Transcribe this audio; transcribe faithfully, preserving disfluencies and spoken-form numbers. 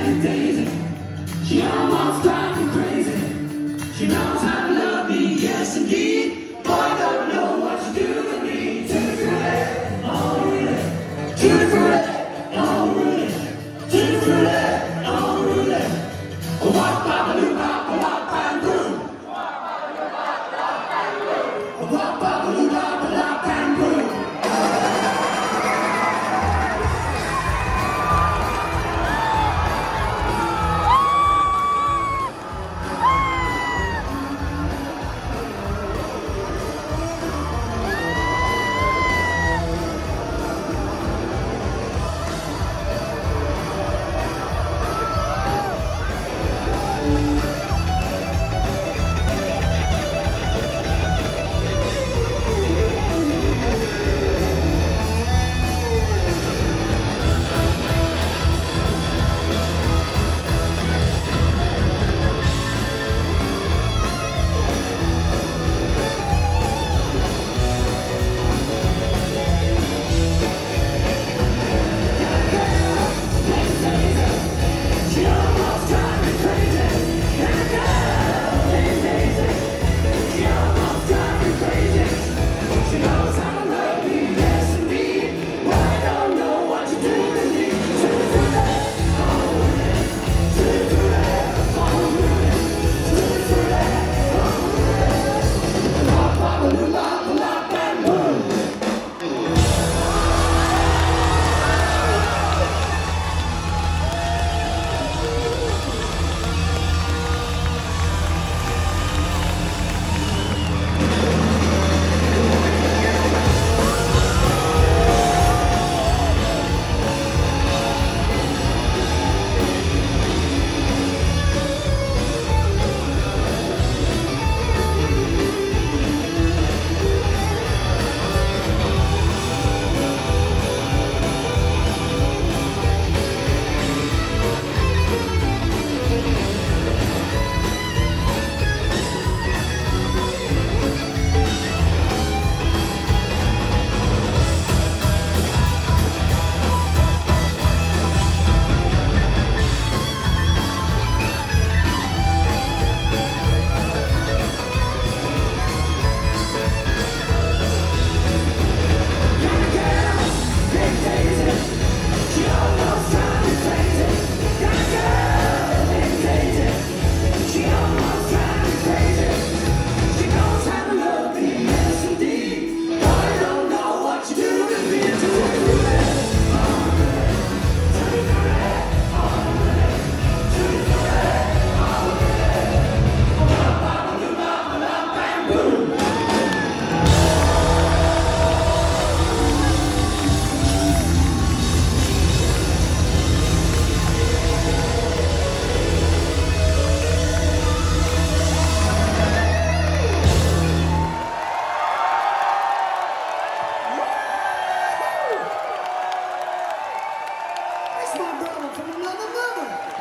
big daisy. She almost drives me crazy. She knows how to love me, yes indeed. Boy, I don't know what you do to me. Tutti frutti, oh Rudy. Tutti frutti, oh Rudy. Tutti frutti, oh Rudy. Wop, bop, a doo, bop, a wop, and boom. Wop, bop, a doo, bop, a wop, and boom. Wop, bop, a doo, bop, a wop, and boom. My brother from another mother.